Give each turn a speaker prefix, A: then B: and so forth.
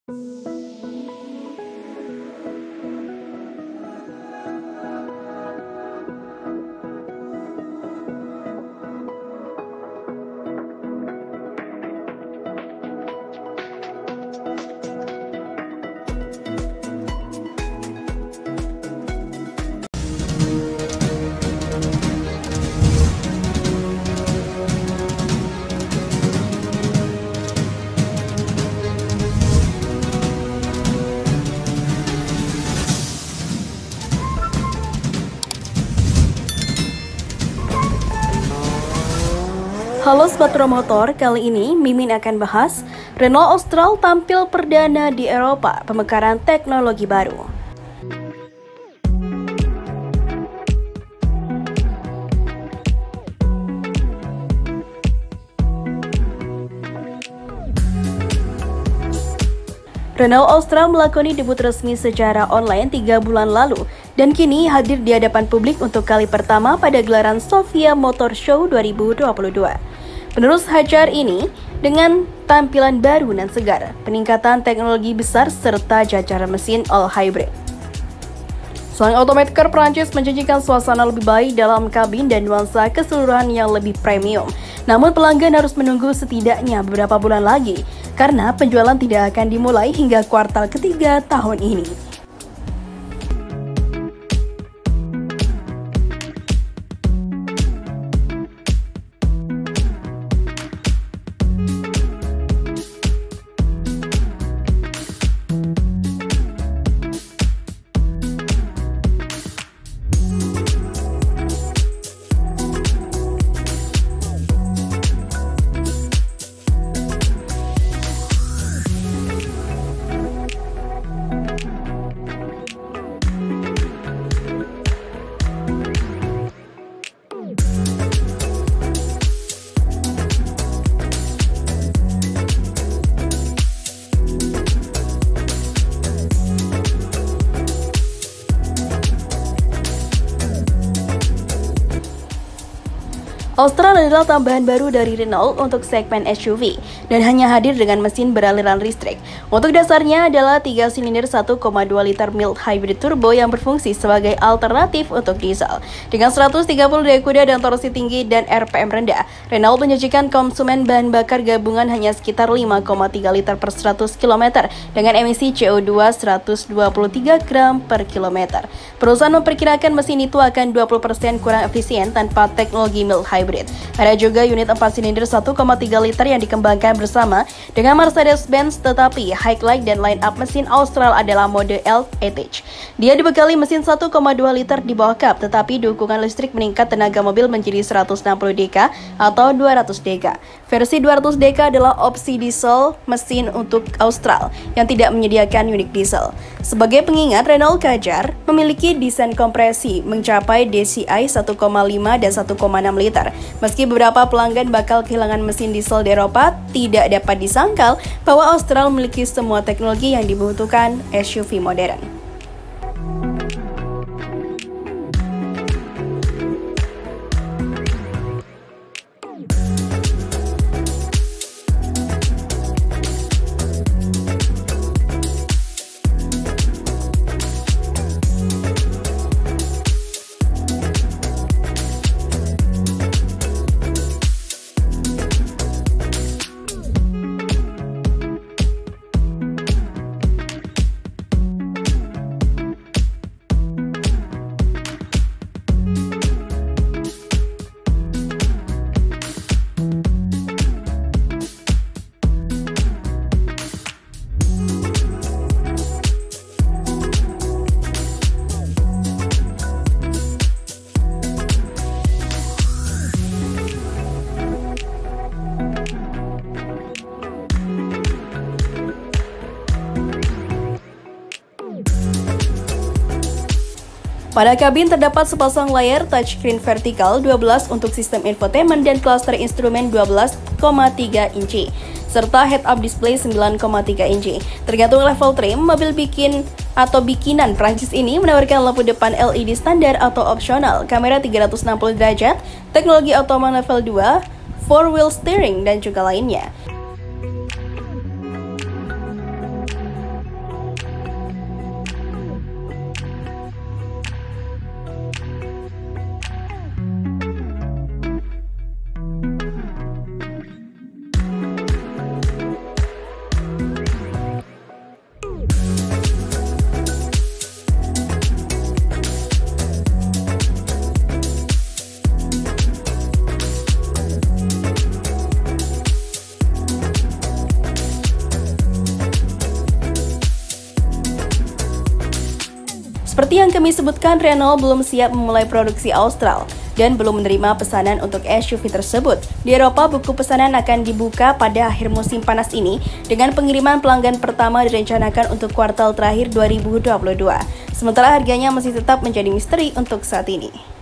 A: Halo Sobat Promotor, kali ini Mimin akan bahas Renault Austral tampil perdana di Eropa, pemekaran teknologi baru. Renault Austral melakoni debut resmi secara online 3 bulan lalu dan kini hadir di hadapan publik untuk kali pertama pada gelaran Sofia Motor Show 2022. Penerus Hajar ini dengan tampilan baru dan segar, peningkatan teknologi besar serta jajaran mesin all hybrid. Sang automaker Prancis menjanjikan suasana lebih baik dalam kabin dan nuansa keseluruhan yang lebih premium. Namun pelanggan harus menunggu setidaknya beberapa bulan lagi karena penjualan tidak akan dimulai hingga kuartal ketiga tahun ini. Austral adalah tambahan baru dari Renault untuk segmen SUV dan hanya hadir dengan mesin beraliran listrik. Untuk dasarnya adalah 3 silinder 1,2 liter mild hybrid turbo yang berfungsi sebagai alternatif untuk diesel. Dengan 130 daya kuda dan torsi tinggi dan RPM rendah, Renault menyajikan konsumen bahan bakar gabungan hanya sekitar 5,3 liter per 100 km dengan emisi CO2 123 gram per kilometer. Perusahaan memperkirakan mesin itu akan 20% kurang efisien tanpa teknologi mild hybrid. Ada juga unit 4 silinder 1,3 liter yang dikembangkan bersama dengan Mercedes-Benz, tetapi highlight dan line-up mesin Austral adalah mode LTH. Dia dibekali mesin 1,2 liter di bawah kap, tetapi dukungan listrik meningkat tenaga mobil menjadi 160 dk atau 200 dk. Versi 200 dk adalah opsi diesel mesin untuk Austral yang tidak menyediakan unit diesel. Sebagai pengingat, Renault Kadjar memiliki desain kompresi mencapai DCI 1,5 dan 1,6 liter. Meski beberapa pelanggan bakal kehilangan mesin diesel di Eropa, tidak dapat disangkal bahwa Austral memiliki semua teknologi yang dibutuhkan SUV modern. Pada kabin terdapat sepasang layar touchscreen vertikal 12 untuk sistem infotainment dan klaster instrumen 12,3 inci, serta head-up display 9,3 inci. Tergantung level trim, mobil bikinan Prancis ini menawarkan lampu depan LED standar atau opsional, kamera 360 derajat, teknologi otonom level 2, 4-wheel steering, dan juga lainnya. Seperti yang kami sebutkan, Renault belum siap memulai produksi Austral dan belum menerima pesanan untuk SUV tersebut. Di Eropa, buku pesanan akan dibuka pada akhir musim panas ini dengan pengiriman pelanggan pertama direncanakan untuk kuartal terakhir 2022. Sementara harganya masih tetap menjadi misteri untuk saat ini.